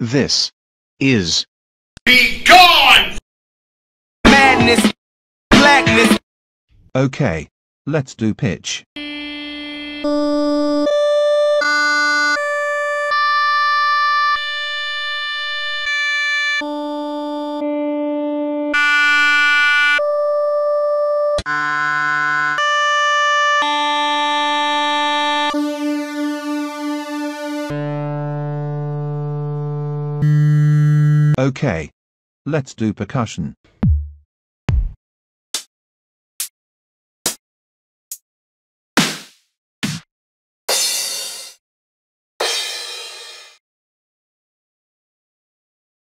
This is Be gone! Madness, blackness. okay. Let's do pitch. Okay. Let's do percussion.